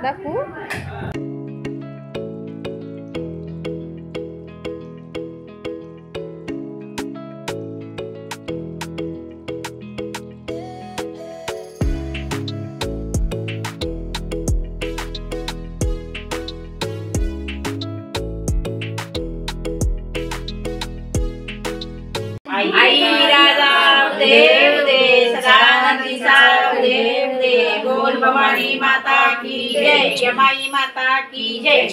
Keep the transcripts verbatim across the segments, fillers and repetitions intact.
दाखवू. आई राजा देव दे सदानंदी साव देव दे बोल भवानी माता की जय यमाई माता की जय.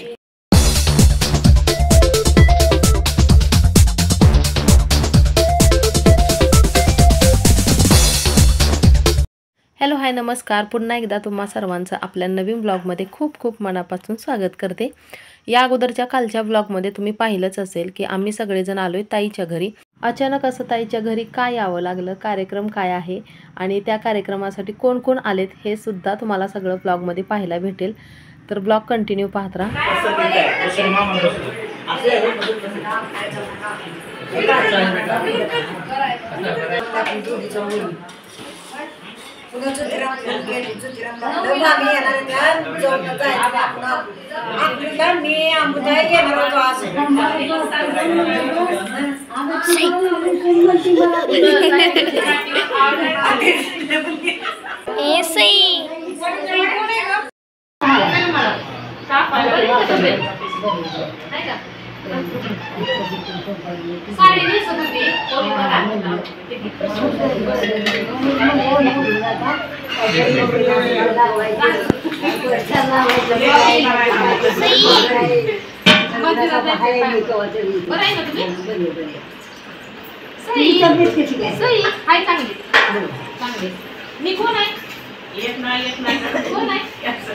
हॅलो हाय नमस्कार. पुन्हा एकदा तुम्हा सर्वांचं आपल्या नवीन ब्लॉगमध्ये खूप खूप मनापासून स्वागत करते. या अगोदरच्या कालच्या ब्लॉगमध्ये तुम्ही पाहिलंच असेल की आम्ही सगळेजण आलोय ताईच्या घरी. अचानक असं ताईच्या घरी काय यावं लागलं, कार्यक्रम काय आहे आणि त्या कार्यक्रमासाठी कोण कोण आलेत हे सुद्धा तुम्हाला सगळं ब्लॉगमध्ये पाहायला भेटेल. तर ब्लॉग कंटिन्यू पाहत राहा. मी कोण आहे येत नाही येत नाही कोण आहे.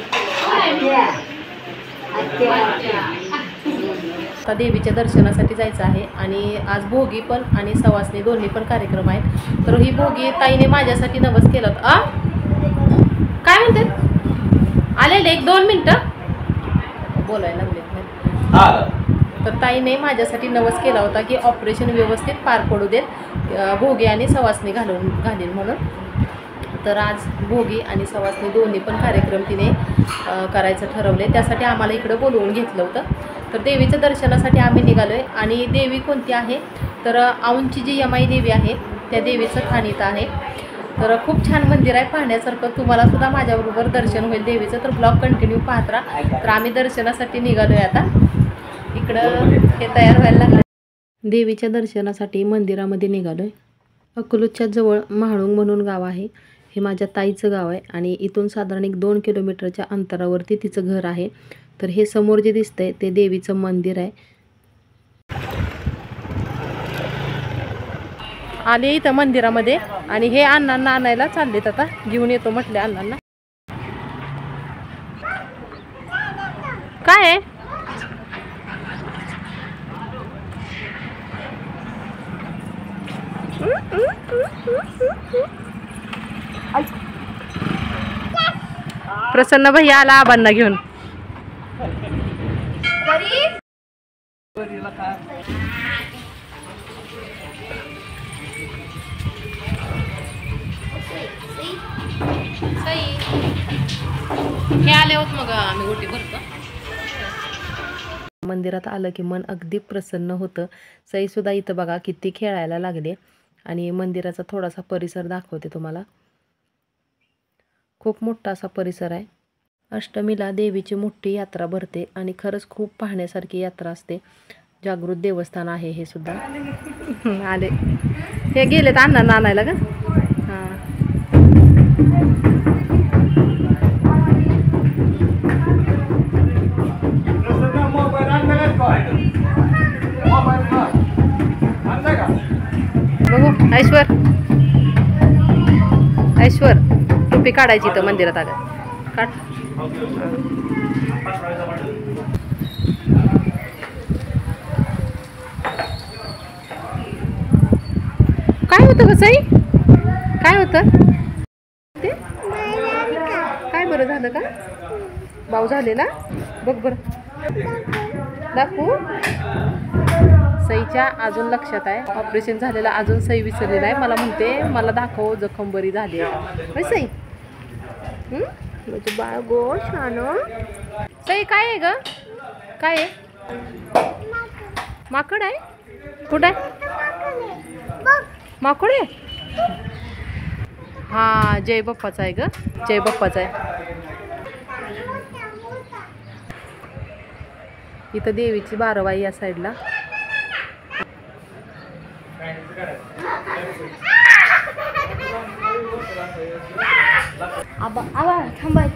आता देवीच्या दर्शनासाठी जायचं आहे आणि आज भोगी पण आणि सवासणी दोन्ही पण कार्यक्रम आहेत. तर ही भोगी ताईने माझ्यासाठी नवस केलं. आ काय म्हणतात आलेले एक दोन मिनटं बोलायला लागले. तर ताईने माझ्यासाठी नवस केला होता की ऑपरेशन व्यवस्थित पार पडू देत, भोगी आणि सवासणी घालून घालील म्हणून. तर आज भोगी आणि सवासणी दोन्ही पण कार्यक्रम तिने करायचं ठरवले. त्यासाठी आम्हाला इकडं बोलवून घेतलं होतं. तर देवीच्या दर्शनासाठी आम्ही निघालो आहे. आणि देवी कोणती आहे तर औंधची जी यमाई देवी आहे त्या देवीचं स्थान इथं आहे. तर खूप छान मंदिर आहे पाहण्यासारखं. तुम्हाला सुद्धा माझ्याबरोबर दर्शन होईल देवीचं. तर ब्लॉग कंटिन्यू पाहत राहा. तर आम्ही दर्शनासाठी निघालो आहे आता. इकडं हे तयार व्हायला लागलं. देवीच्या दर्शनासाठी मंदिरामध्ये निघालो आहे. अकलूजच्या जवळ म्हाळुंग म्हणून गाव आहे. हे माझ्या ताईचं गाव आहे आणि इथून साधारण एक दोन किलोमीटरच्या अंतरावरती तिचं घर आहे. तर हे समोर जे दिसतंय ते देवीचं मंदिर आहे. आले इथं मंदिरामध्ये आणि हे अण्णांना आणायला चाललेत. आता घेऊन येतो म्हटले अण्णांना. काय आहे प्रसन्न भैया आला आबांना घेऊन. हे आले होत मग आम्ही गोटी भरतो. मंदिरात आलं की मन अगदी प्रसन्न होतं. सई सुद्धा इथं बघा किती खेळायला लागले. आणि मंदिराचा थोडासा परिसर दाखवते तुम्हाला. खूप मोठा असा परिसर आहे. अष्टमीला देवीची मोठी यात्रा भरते आणि खरंच खूप पाहण्यासारखी यात्रा असते. जागृत देवस्थान आहे हे सुद्धा. आले हे गेलेत अण्णांना आणायला का. हां बघू ऐश्वर ऐश्वर टोपी काढायची तर मंदिरात आलं काढ. काय होतं ग साई काय होतं ते काय बरं झालं का भाऊ झालेला बघ बरं दाखवू. सईच्या अजून लक्षात आहे ऑपरेशन झालेलं अजून सई विसरलेला आहे. मला म्हणते मला दाखव जखम बरी झाली आहे सई. म्हणजे बाळ गो छान सई काय आहे ग काय आहे माकड आहे कुठं आहे माकड आहे हा जय बाप्पाचा आहे ग जय बाप्पाचा आहे इथं देवीची बारवाई या साईडला आबा आबा थांबायचं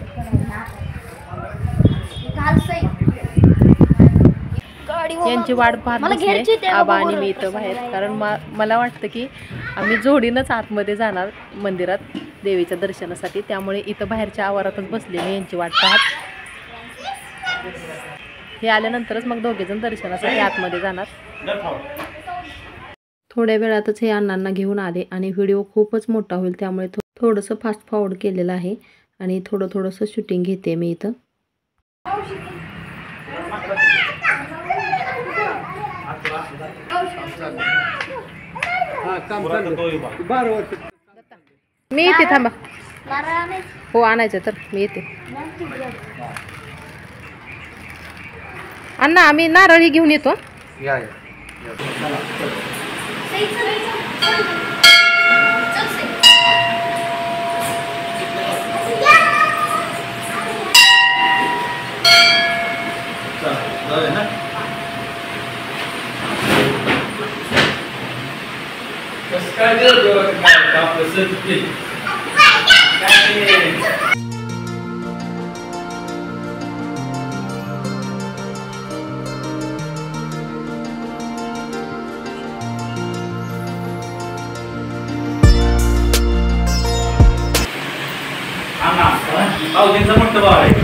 यांची वाट पाहत बसले आबा आणि मी इथं बाहेर कारण मला वाटतं की आम्ही जोडीनंच आतमध्ये जाणार मंदिरात देवीच्या दर्शनासाठी त्यामुळे इथं बाहेरच्या आवारातच बसले मी यांची वाट पाहत हे आल्यानंतरच मग दोघेजण दर्शनासाठी आतमध्ये जाणार थोड्या वेळातच हे अण्णांना घेऊन आले आणि व्हिडिओ खूपच मोठा होईल त्यामुळे थोडंसं फास्ट फॉरवर्ड केलेलं आहे आणि थोडं थोडंसं शूटिंग घेते मी इथं मी येते थांबा हो आणायचं तर मी येते अण्णा आम्ही नारळी घेऊन येतो त्यांचा मोठा भाव आहे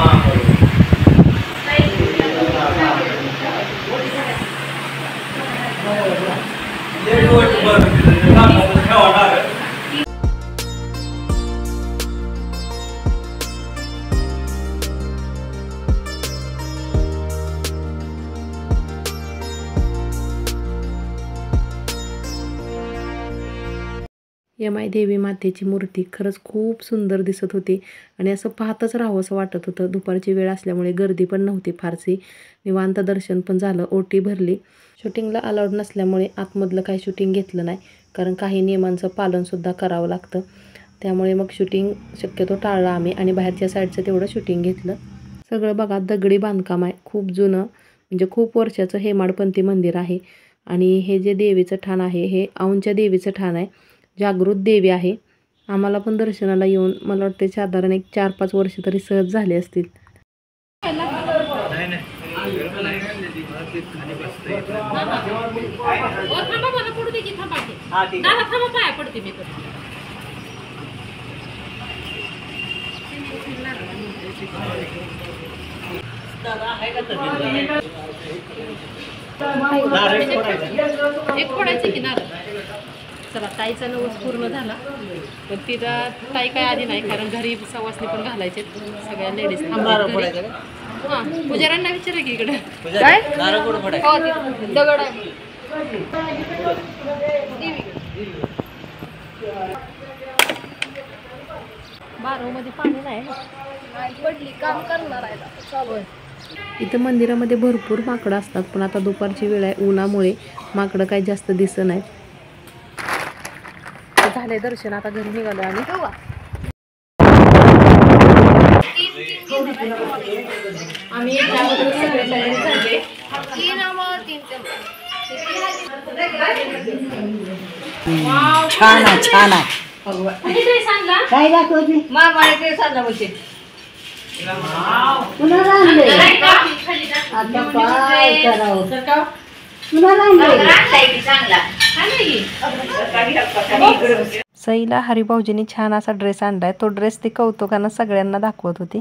यमाई देवी मातेची मूर्ती खरंच खूप सुंदर दिसत होती आणि असं पाहतच राहावं असं वाटत होतं दुपारची वेळ असल्यामुळे गर्दी पण नव्हती फारशी निवांत दर्शन पण झालं ओटी भरली शूटिंगला अलाउड नसल्यामुळे आतमधलं काही शूटिंग घेतलं नाही कारण काही नियमांचं पालनसुद्धा करावं लागतं त्यामुळे मग शूटिंग शक्यतो टाळलं आम्ही आणि बाहेरच्या साईडचं तेवढं शूटिंग घेतलं सगळं बघा दगडी बांधकाम आहे खूप जुनं म्हणजे खूप वर्षाचं हेमाडपंथी मंदिर आहे आणि हे जे देवीचं ठाण आहे हे औंधच्या देवीचं ठाण आहे जागृत देवी आहे आम्हाला पण दर्शनाला येऊन मला वाटतं साधारण एक चार पाच वर्ष तरी सहज झाले असतील एक फोडायचं की नारळ चला ताईचा नवस पूर्ण झाला पण तिचा ताई काय आधी नाही कारण घरी सवासणी पण घालायचे सगळ्या लेडीज थांबणार हां पुजाऱ्यांना विचारा की इकडे काय दगड आहे बारामध्ये पाणी नाही पडली काम करणार आहे चालू आहे इथं मंदिरामध्ये भरपूर माकडं असतात पण आता दुपारची वेळ आहे उन्हामुळे माकडं काही जास्त दिसत नाही झाले दर्शन आता घरी निघालो आम्ही आम्ही छान आहे छान आहे काय दाखवते मामा ते सांगा म्हणजे पुन्हा आता काय करावं सईला हरिभाऊजींनी छान असा ड्रेस आणलाय तो ड्रेस ती कौतुकानं सगळ्यांना दाखवत होती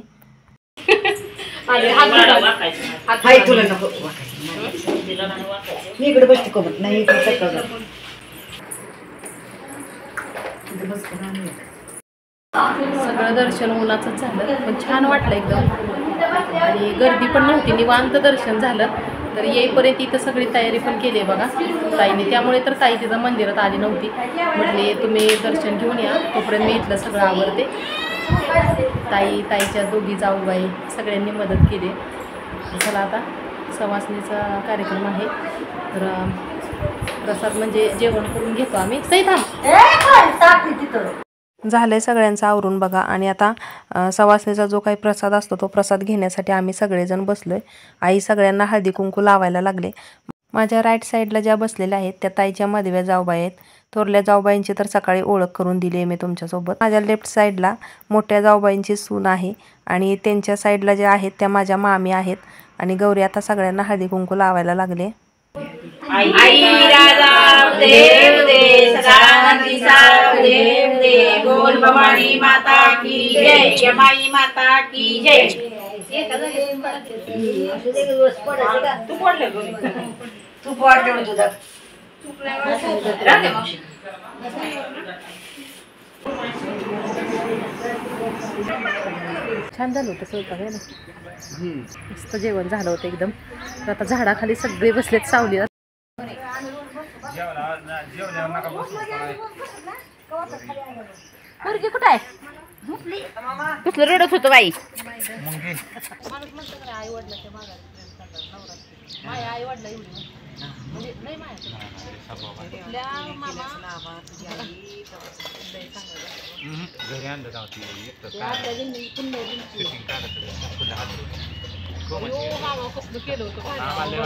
इकडे बसते कोमत नाही सगळं दर्शन उन्हाचंच झालं पण छान वाटलं एकदम आणि गर्दी पण नव्हती निवांत दर्शन झालं तर येईपर्यंत इथं सगळी तयारी पण केली आहे बघा ताईने त्यामुळे तर ताई तिथं मंदिरात आली नव्हती म्हटले तुम्ही दर्शन घेऊन या तोपर्यंत मी इथलं सगळं आवडते ताई ताईच्या दोघी जाऊबाई सगळ्यांनी मदत केली. चला आता सवासणीचा कार्यक्रम आहे तर प्रसाद म्हणजे जेवण करून घेतो आम्ही. सई थांब. झालंय सगळ्यांचं आवरून बघा आणि आता सवासणीचा जो काही प्रसाद असतो तो प्रसाद घेण्यासाठी आम्ही सगळेजण बसलोय. आई सगळ्यांना हळदी कुंकू लावायला लागले. माझ्या राईट साईडला ज्या बसलेल्या आहेत त्या ताईच्या मधव्या जाऊबाई आहेत. थोरल्या जाऊबाईंची तर सकाळी ओळख करून दिली आहे मी तुमच्यासोबत. माझ्या लेफ्ट साईडला मोठ्या जाऊबाईंची सून आहे आणि त्यांच्या साईडला ज्या आहेत त्या माझ्या मामी आहेत. आणि गौरी आता सगळ्यांना हळदी कुंकू लावायला लागले. आई राजा देव दे सदानंदीचा देव दे बोल भवानी माता की जय यमाई माता की जय. तू पडलं तू पडलं तुझा छान झालं होतं स्वयंपाक आहे ना. मस्त जेवण झालं होतं एकदम. तर आता झाडाखाली सगळे बसलेत सावलीला. पोरगी कुठं आहे? कुठलं रडत होतं बाई? माणूस म्हणतो का आई वडिलाच्या मागायला माझ्या आई वडिला एवढी म्हणजे नाही माझ्या कुठल्या मामा घरी आणलं जाऊ केलं होतं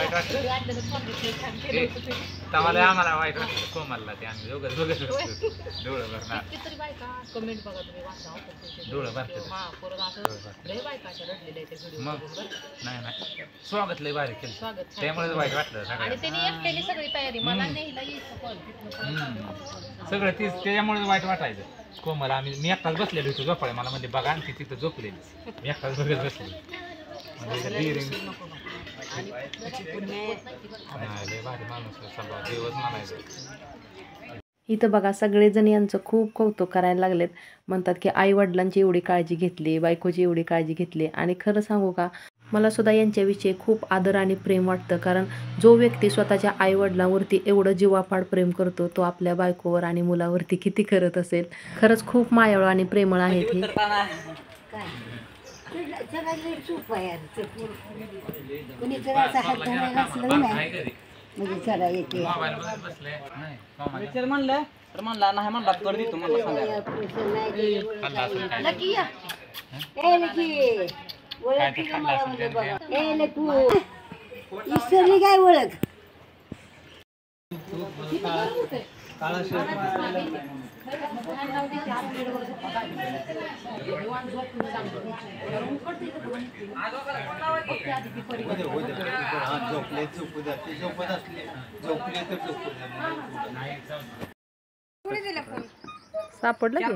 आम्हाला वाईट वाटलं कोमलला ते आम्ही दोघं दोघं डोळं भरणार कितीतरी बायका कमेंट बघा तुम्ही वाचा डोळं भरतात. हा परत असं लय बायकाच्या रडलेल्या आहेत व्हिडिओ. मग नाही नाही स्वागत लय भारी केलं स्वागत त्यामुळे वाईट वाटलं आणि सगळं. त्यांनी एकट्याने सगळी तयारी मला नेहला यायचं कॉल सगळं तीच त्याच्यामुळे वाईट वाटायचं. कोमल आम्ही मी एकटाच बसलेलो होतो झोपाळे मला म्हणजे बघा आणि ती तिथं झोपलेली मी एकटाच बघत बसलेली. इथं बघा सगळेजण यांचं खूप कौतुक करायला लागलेत. म्हणतात की आई वडिलांची एवढी काळजी घेतली, बायकोची एवढी काळजी घेतली. आणि खरं सांगू का मला सुद्धा यांच्याविषयी खूप आदर आणि प्रेम वाटतं. कारण जो व्यक्ती स्वतःच्या आई वडिलांवरती एवढं जीवापाड प्रेम करतो तो आपल्या बायकोवर आणि मुलावरती किती करत असेल. खरंच खूप मायाळू आणि प्रेमळ आहेत हे. म्हणलं तर म्हणला नाही म्हणला कर देतो म्हणला ईश्वरी काय ओळख सापडलं की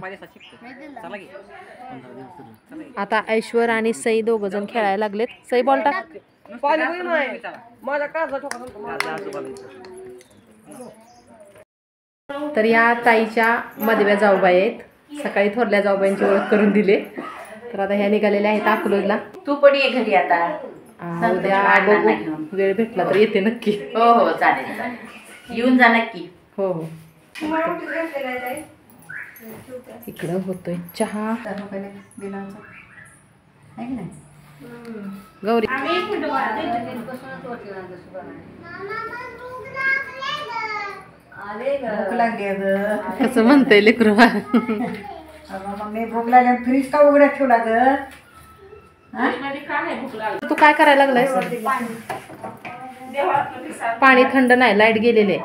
आता ऐश्वर आणि सई दोघ जण खेळायला लागलेत. सई बॉल टाक. तर या ताईच्या मधव्या जाऊबाई आहेत. सकाळी थोरल्या जाऊबाईंची ओळख करून दिले. तर आता ह्या निघालेल्या आहेत अकलूजला. तू पण ये घरी आता. उद्या बघू वेळ भेटला तर येते नक्की. हो हो चालेल चालेल येऊन जा नक्की. हो हो इकडं होतोय चहा. गौरी भूक लागली अगं. कसं म्हणतंय लेकरू. मम्मी भूक लागली फ्रीज का उघड्या ठेवला ग. तू काय करायला लागलायस? पाणी थंड नाही लाईट गेलेले.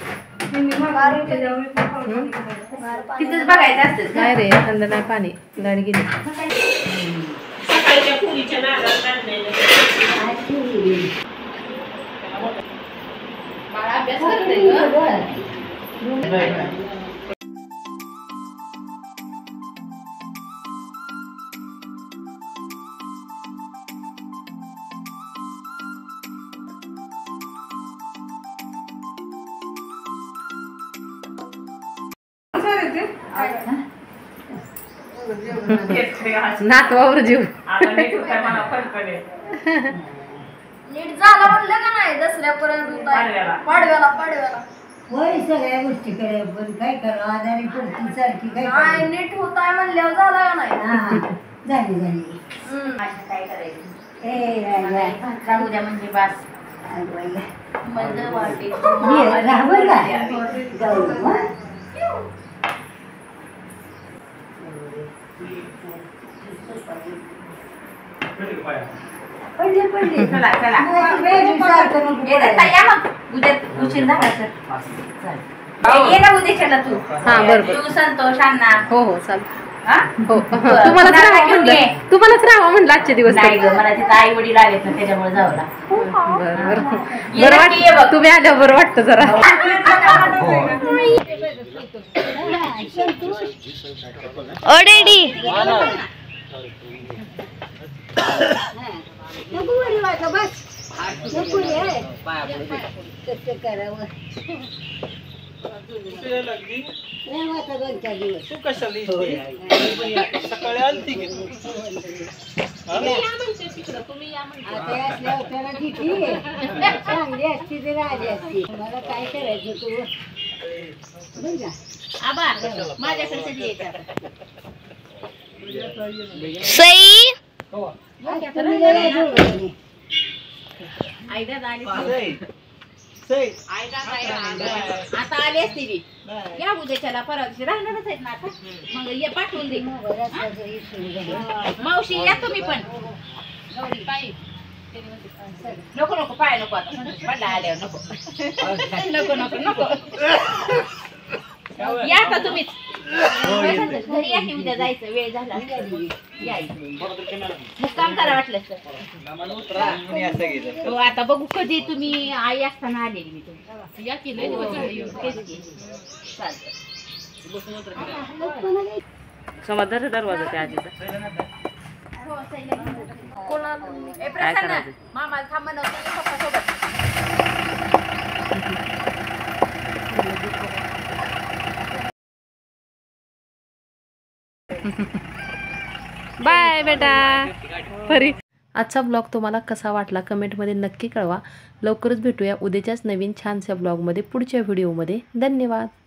तिथेच बघायचं असतं. नाही रे थंड नाही पाणी लाईट गेली. अभ्यास करते नातवावर जीव. नीट झालं म्हणलं का नाही दसऱ्यापर्यंत पाडव्याला पाडव्याला होय सगळ्या गोष्टी करे पण काय करा आजारी पडती सारखी काय नाही नीट होत आहे म्हणल्यावर झाला का नाही. झाली झाली माझं काय करायचं ए राजा राहू द्या म्हणजे बास अगं, मजा वाटे ये, राहावं का? जाऊ हं? पडले पडले चला चला वेळ सारखं नको ये पडायला. या मग उद्या उशीर झाला तर ये ना उद्याच्याला तू हा, बरं, बरं. तू संतोष अण्णा हो हो चाल हा हो बरं. तुम्हालाच मला राहावं घेऊन म्हणलं ये. तुम्हालाच राहावं म्हणलं आजचे दिवस नाही ग मला तिथं आई वडील आलेत ना त्याच्यामुळे जावं लागतं बरं बरं ये बरं नक्की ये वाटतं बघ. तुम्ही आल्यावर बरं वाटतं जरा नको वरी वाटा बस नको रे कसं करावं नाही वाटा दोन चार दिवस आता असल्या होत्याला किती चांगली असती तर आली असती मला काय करायचं तू बरं का? आबा माझ्याकडे कधी यायचं तुम्ही जरा जोडून. आई दादा आली आई दादा आली. आता आली असती बी या उद्याच्याला परवा दिवशी राहणारच आहेत ना आता मग ये पाठवून दे बराचसा इशू झाला. मावशी या तुम्ही पण नको नको पाय नको आता पडला आल्यावर नको नको नको नको या आता तुम्हीच घरी या की उद्या जायचं वेळ झाला या मग काम करा वाटलं तर हो आता बघू कधी तुम्ही आई असताना आलेली मी तुम्ही या की लय दिवस झाले येऊन. तेच की. चालतंय समाधान दरवाजा त्या आजीचा ए, प्रसन्न, मामाला थांब म्हणवते, ये पप्पासोबत. बाय बेटा परी आजचा ब्लॉग तुम्हाला कसा वाटला कमेंटमध्ये नक्की कळवा. लवकरच भेटूया उद्याच्याच नवीन छानशा ब्लॉगमध्ये पुढच्या व्हिडिओमध्ये. धन्यवाद.